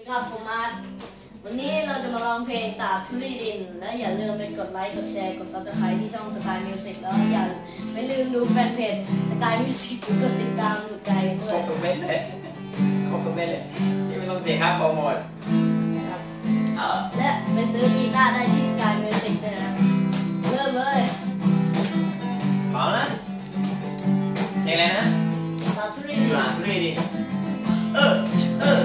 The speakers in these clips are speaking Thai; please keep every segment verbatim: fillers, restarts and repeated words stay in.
ครับผมมาวันนี้เราจะมาร้องเพลงตาทุลีดินและอย่าลืมไปกดไลค์กดแชร์กดซับสไครต์ที่ช่อง Sky Music แล้วอย่าไม่ลืมดูแฟนเพจ Sky Music กดติดตามกดใจด้วยครบทุกเม็ดเลยครบทุกเม็ดเลยที่ไม่ต้องเสียค่าโปรโมทครับและไปซื้อกีตาร์ได้ที่ Sky Music ด้วยนะเริ่มเลยพร้อมนะเพลงอะไรนะตาทุลีดินตาทุลีดินเออเออ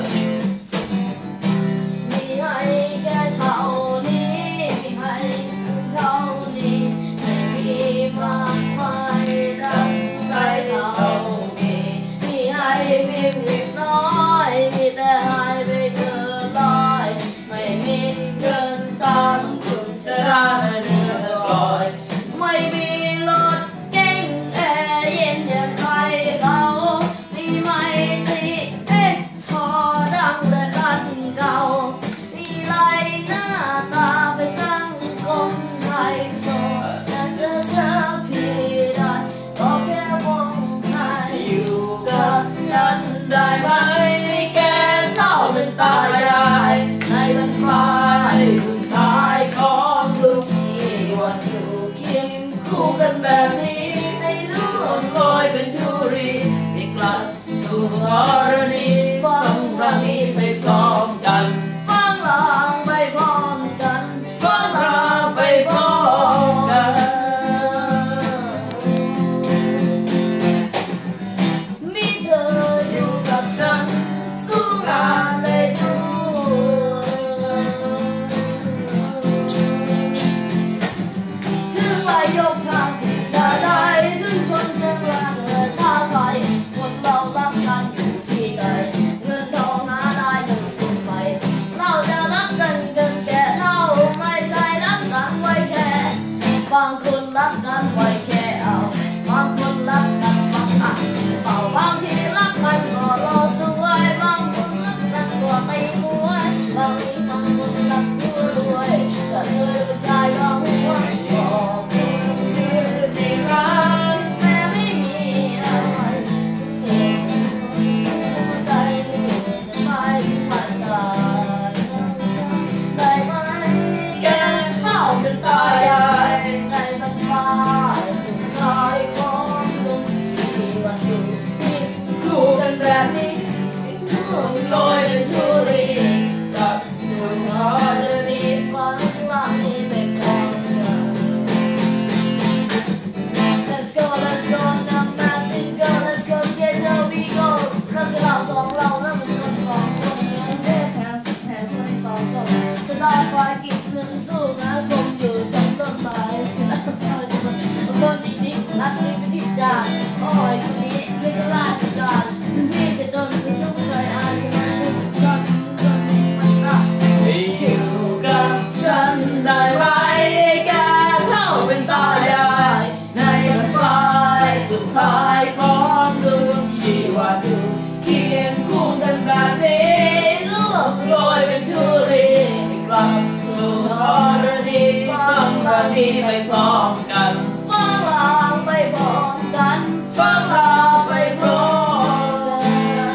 มีให้แค่เท่านี้มีให้เท่านี้ไม่มีมากมายรักใครเท่านี้มีให้เพียงเล็กน้อยมีแต่ให้ไปเกินร้อยไม่มีเงินตามคุณจะได้เดือดร้อนไม่มีรถเก๋งแอร์เย็นอย่างใครเขามีไม่ตีเอ็กทอดังและกันเก่ามีไรหน้าตาไปสังคมไทยโซแต่เจอเธอพี่ได้ก็แค่วงไทยอยู่กับฉันได้ไหมให้แกเท่าเป็นตายายในบรรพายสุดท้ายของลูกชีวันอยู่เคียงคู่กันแบบนี้ให้รู้ลอยเป็นธุรีที่กลับสู่กรณีฟังรักนี้ไปพร้อมกันฟังลางไปพร้อมกันฟังลางไปพร้อมกันมีเธออยู่กับฉันสู้งานได้ทุกถึงไรยกทางได้ได้ถึงชนเชิงลางเรือท่าไทยคนเรารักกันอยู่ที่ใดเงินทองหาได้ยังสุดไปเราจะรักกันเกินแก่เท่าไม่ใช่รักกันไว้แค่บางคนรักกันไว้แค่เอาบางคนรักกันมาอ่ะเป่าบางทีรักกันก็รอสวยบางคนรักกันตัวตีมวยบางทีบางคนรักตัวรวยก็เลยผู้ชายก็หัวบอกที่รักแม้ไม่มีอะไรเจ็บใจไม่จะไปผ่านตาได้ไหมแกเข้าเป็นตายายในบรรพายสุดท้ายของลูกที่วันอยู่คู่กันแบบนี้ลอยเป็นธุรีกับสุนทรดีฟังว่าที่เป็นความรัก Let's go Let's go นำมาสิงเกิล Let's go get the we go เราจะเราสองเราแล้วมันก็สองคนเหมือนเดิมแถมแถมคนสองคนจะได้ไฟกินหนึ่งสู้นะคงอยู่ชั้นต้นไม้จะได้ไฟจะมันคนจริงๆรักนี่เป็นทิพย์จานโอ้ยคนนี้ไม่ก็ราชการพี่จะจนถึงทุกเคยอาจจะมาจนจนมันก็อยู่กับฉันได้ไหมแกเท่าเป็นตายายในบรรพายสุดท้ายของทุกชีวิตอยู่เคียงคู่กันแบบนี้ลูกลอยเป็นธุรีกลับสู่กรณีฟังแบบนี้ไปพร้อมกันฟังลางไปพร้อมกันฟังลางไปพร้อมกัน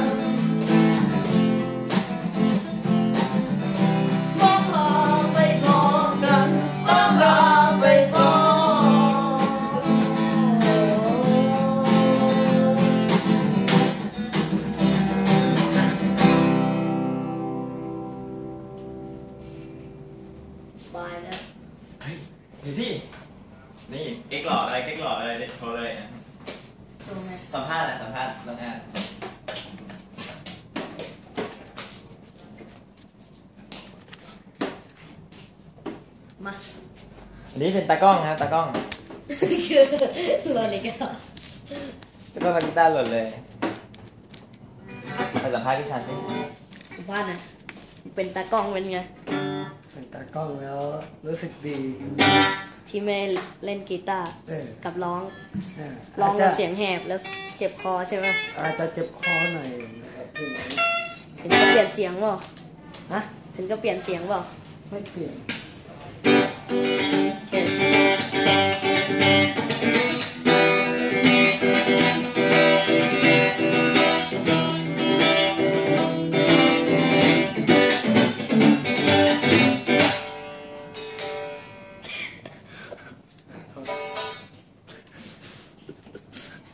ฟังลางไปพร้อมกันฟังลางไปพร้อมบายนะเฮ้ยดูสินี่เก๊กหล่ออะไรเก๊กหล่ออะไรเด็ดโชว์เลยนะสัมภาษณ์นะสัมภาษณ์น้องอาร์มาอันนี้เป็นตากล้องนะตากล้องคือรอเลยก็ตากล้องกับกีตาร์หล่นเลยไปสัมภาษณ์พี่ซันสิสัมภาษณ์นะเป็นตากล้องเป็นไงเป็นตากล้องแล้วรู้สึกดีที่แม่เล่นกีตาร์กับร้องร้องแล้วเสียงแหบแล้วเจ็บคอใช่ไหมอาจจะเจ็บคอหน่อยถึงก็เปลี่ยนเสียงเปล่าฮะถึงก็เปลี่ยนเสียงเปล่าไม่เปลี่ยน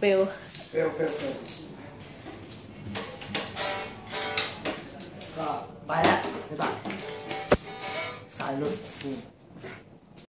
เฟลเฟลเฟลเฟลก็ไปแล้วบ๊ายบายสายหลุดอืม